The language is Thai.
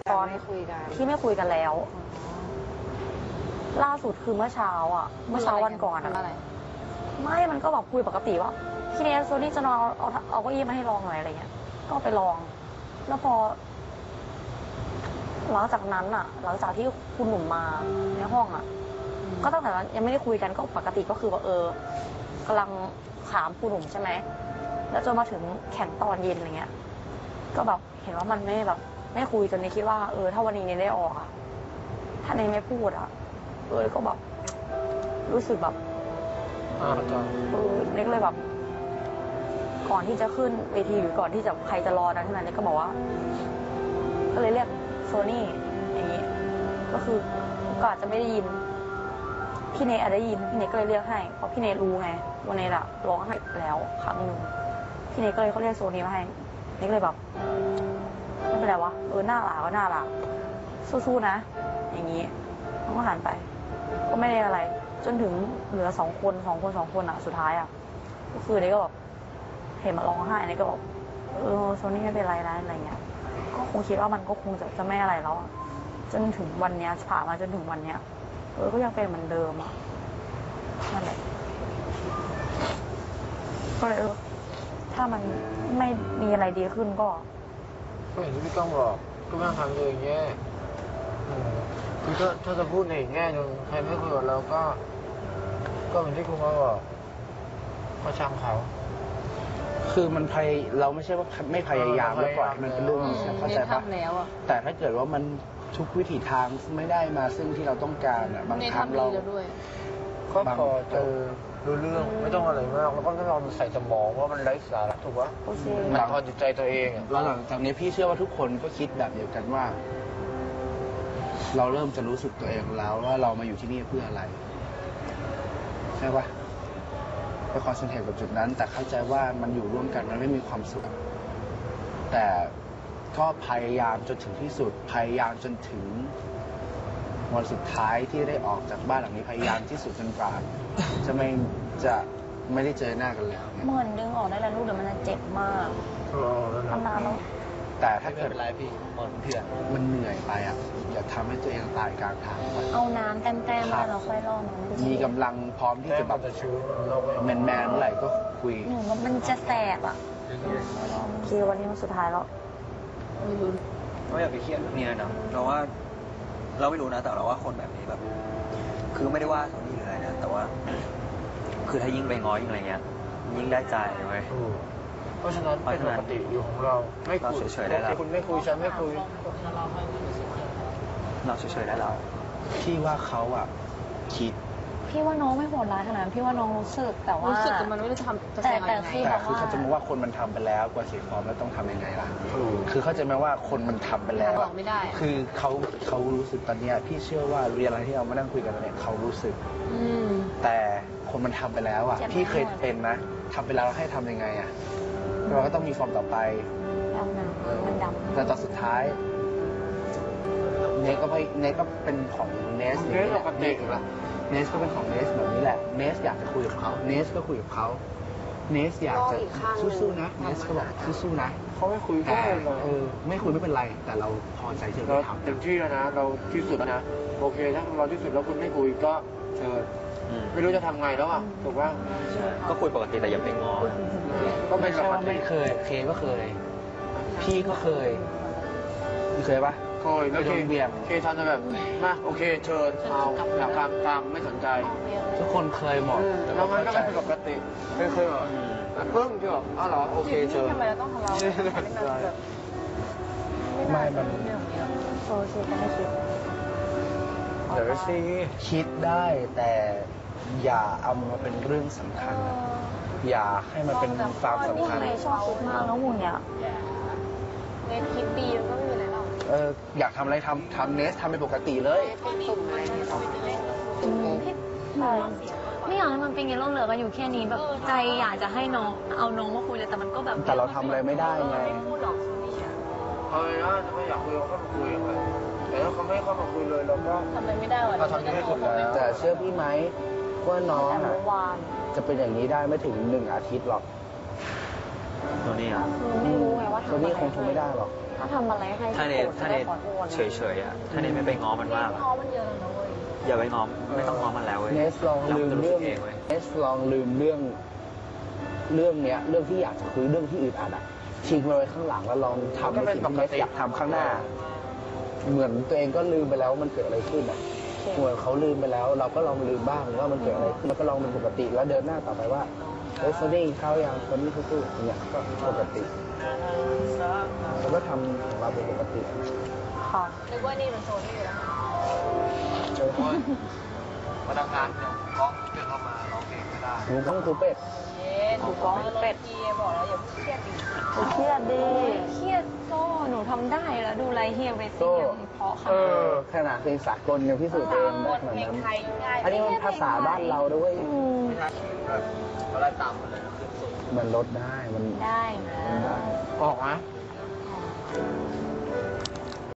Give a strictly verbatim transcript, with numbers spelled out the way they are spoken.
ตอนที่คุยกันที่ไม่คุยกันแล้วล่าสุดคือเมื่อเช้าอ่ะเมื่อเช้าวันก่อนอะไม่มันก็แบบคุยปกติว่าพี่เนสโซนี่จะนอนเอาเอาเก้าอี้มาให้ลองหน่อยอะไรเงี้ยก็ไปลองแล้วพอหลังจากนั้นอ่ะหลังจากที่คุณหนุ่มมาในห้องอ่ะก็ตั้งแต่นั้นยังไม่ได้คุยกันก็ปกติก็คือว่าเออกำลังถามคุณหนุ่มใช่ไหมแล้วจนมาถึงแข่งตอนเย็นอะไรเงี้ยก็แบบเห็นว่ามันไม่แบบไม่คุยจนนี้คิดว่าเออถ้าวันนี้เนี่ยได้ออกอ่ะถ้าเนไม่พูดอ่ะเออก็แบบรู้สึกแบบเออเน็กเลยแบบก่อนที่จะขึ้นเวทีหรือก่อนที่จะใครจะรอนั้นนั้นเน็กก็บอกว่าก็เลยเรียกโซนี่อย่างนี้ก็คือก็อาจจะไม่ได้ยินพี่เนอาจจะได้ยินพี่เนก็เลยเรียกให้เพราะพี่เนรู้ไงวันนี้อะร้องให้แล้วครั้งหนึ่งพี่เนก็เลยเขาเรียกโซนี่มาให้เน็กเลยแบบไม่เป็นไรวะเออหน้าหลาก็หน้าหลาสู้ๆนะอย่างนี้เขาก็หันไปก็ไม่ได้อะไรจนถึงเหลือสองคนสองคนสองคนอ่ะสุดท้ายอ่ะก็คือเน็กก็แบบเห็นมาร้องไห้เน็กก็บอกเออโซนี่ไม่เป็นไรนะอะไรเงี้ยก็คงคิดว่ามันก็คงจะจะไม่อะไรแล้วจนถึงวันเนี้ยผ่านมาจนถึงวันเนี้ยเออก็ยังเป็นเหมือนเดิมอ่ะนั่นแหละก็เลยเออถ้ามันไม่มีอะไรดีขึ้นก็ก็อย่างที่พี่ก้องบอกก็ไม่ต้องทำตัวอย่างแย่คือถ้าถ้าจะพูดในอีกแง่หนึ่งใครไม่คุยกับเราก็ ก็เหมือนที่คุณมาบอกก็ช่างเขาคือมันพยเราไม่ใช่ว่าไม่พยายามแล้วปล่อยให้มันเป็นเรื่องนี้เข้าใจปะแต่ถ้าเกิดว่ามันทุกวิถีทางไม่ได้มาซึ่งที่เราต้องการอ่ะบางครั้งเราก็พอจะรู้เรื่องไม่ต้องอะไรมากแล้วก็ไม่ลองใส่สมองว่ามันไร้สาระถูกปะมันพอจิตใจตัวเองแล้วหลังจากนี้พี่เชื่อว่าทุกคนก็คิดแบบเดียวกันว่าเราเริ่มจะรู้สึกตัวเองแล้วว่าเรามาอยู่ที่นี่เพื่ออะไรใช่ปะไปคอนเซนเทรตกับจุดนั้นแต่เข้าใจว่ามันอยู่ร่วมกันมันไม่มีความสุขแต่ก็พยายามจนถึงที่สุดพยายามจนถึงวันสุดท้ายที่ได้ออกจากบ้านหลังนี้พยายามที่สุดจนกว่าจะไม่จะไม่ได้เจอหน้ากันแล้วเหมือนดึงออกได้แล้วลูกเดี๋ยวมันจะเจ็บมากทำนานแล้วแต่ถ้าเกิดอะไรพี่มันเถื่อนมันเหนื่อยไปอ่ะอย่าทำให้ตัวเองตายกลางทางเอาน้ำแต้มๆมาเราค่อยล่อมันมีกำลังพร้อมที่จะแบบแมนแมนเมื่อไหร่ก็คุยหนูว่ามันจะแสบอ่ะคือวันนี้มันสุดท้ายแล้วก็อย่าไปเครียดเรื่องนี้นะเราว่าเราไม่รู้นะแต่เราว่าคนแบบนี้แบบคือไม่ได้ว่าเขานี่หรืออะไรนะแต่ว่าคือถ้ายิ่งไปง้อยิ่งอะไรเงี้ยยิ่งได้ใจไหมเพราะฉะนั้นเป็นปกติอยู่ของเราไม่คุยเฉยๆได้แล้วคุณไม่คุยฉันไม่คุยเราเฉยๆได้แล้วพี่ว่าเขาอ่ะคิดพี่ว่าน้องไม่โหดร้ายขนาดนั้นพี่ว่าน้องรู้สึกแต่ว่ารู้สึกแต่มันไม่ได้ทำแต่แต่คือแต่คือเขาจะมองว่าคนมันทำไปแล้วกว่าเสียฟอร์มแล้วต้องทำยังไงล่ะคือเขาจะมองว่าคนมันทำไปแล้วไม่ได้คือเขาเขารู้สึกตอนนี้พี่เชื่อว่าเรียนอะไรที่เรามานั่งคุยกันเนี่ยเขารู้สึกแต่คนมันทำไปแล้วอ่ะพี่เคยเป็นนะทำไปแล้วให้ทำยังไงอ่ะเราก็ต้องมีฟอร์มต่อไปมันดำแต่ตอนสุดท้ายเนสก็ไปเนสก็เป็นของเนสเนสปกติละเนสก็เป็นของเนสแบบนี้แหละเนสอยากจะคุยกับเขาเนสก็คุยกับเขาเนสอยากจะสู้ๆนะเนสก็บอกสู้ๆนะเขาไม่คุยก็ไม่เออไม่คุยไม่เป็นไรแต่เราพอใจที่เราทำเต็มที่แล้วนะเราที่สุดนะโอเคถ้าเราที่สุดแล้วคุณไม่คุยก็เชิญไม่รู้จะทำไงแล้วอ่ะถูกป่ะก็คุยปกติแต่อย่าไปง้อก็ไม่ใช่ว่าไม่เคยเคก็เคยพี่ก็เคยเคยปะเคยแล้วเคเบียงเคทำแบบมาโอเคเชิญเอาอยากทำตามไม่สนใจทุกคนเคยหมดแล้วมันก็เป็นปกติเคยเคยเหรอปึ้งที่แบบอ้าวเหรอโอเคเชิญทำไมเราต้องทำเราไม่มันโอเคก็ไม่คิดเดี๋ยวสิคิดได้แต่อย่าเอามาเป็นเรื่องสำคัญอย่าให้มันเป็นความสำคัญนี่ชอบคิดมากแล้วหมูเนี่ยเนสคิดดีแล้วก็ไม่มีอะไรหรอกเอออยากทำอะไรทำทำเนสทำเป็นปกติเลยตุ่มอะไรนี่ชอบไปเล่นไม่อยากให้มันเป็นไงเราเหลือกันอยู่แค่นี้แบบใจอยากจะให้น้องเอาน้องมาคุยเลยแต่มันก็แบบแต่เราทำอะไรไม่ได้ไงพูดหรอกเออนะถ้าไม่อยากคุยเราก็มาคุยกันแต่ถ้าเขาไม่เข้ามาคุยเลยเราก็ทำอะไรไม่ได้หรอกเราทำให้สุดแล้วแต่เชื่อพี่ไหมว่าน้องอ่ะจะเป็นอย่างนี้ได้ไม่ถึงหนึ่งอาทิตย์หรอกโน่นนี่อ่ะคือไม่รู้ไงว่าตัวทำอะไรนี้คงทนไม่ได้หรอกถ้าทำอะไรให้ถ้าเนโกรธถ้าจะเนได้ขอโทษเฉยๆอ่ะถ้าเนไม่ไปง้อมันมากง้อะอมันเยอะแล้วนะเว้ยอย่าไปง้อไม่ต้องง้อมันแล้วเว้ยเนสลองแล้วลืมันมจะรู้เรื่สึองกเองเว้ยเนสลองลืมเรื่อง เรื่องเนี้ย เรื่องที่อยากจะคุยเรื่องที่อึดอัดอะทิ้งมันไว้ข้างหลังแล้วลองทำในสิ่งที่เนสอยากทำข้างหน้า เหมือนตัวเองก็ลืมไปแล้วมันเกิดอะไรขึ้นอะเหมือนเขาลืมไปแล้ว เราก็ลองลืมบ้างว่ามันเกิดอะไรขึ้นแล้วก็ลองเป็นปกติแล้วเดินหน้าต่อไปว่าเฮ้ยโซนี่เข้ายังคนนี้สู้ๆอย่างเงี้ยก็ปกติแล้วก็ทำของเราเป็นปกติค่ะนึกว่านี่มันโซนี่อยู่แล้วเจอพนักงานเนี่ยร้องเดินเข้ามาร้องเพลงไม่ได้หนูต้องคูเป็ดเย็นถูกต้องเป็ดทีบอกแล้วอย่าเพิ่งเครียดดิหนูเครียดดิเครียดโซ่หนูทำได้แล้วดูไรเฮียไปสิโซ่ยังเพราะขเอนาดอนั้นขนาดเพลงสากลยังพิสูจน์ตัวเองได้ขนาดเพลงนั้นไทยง่ายอันนี้มันภาษาบ้านเราด้วยอืมแบบเวลาต่ำหมดเลยนะขึ้นสูงมันลดได้มันได้นะมันได้ออกไหมอ๋อ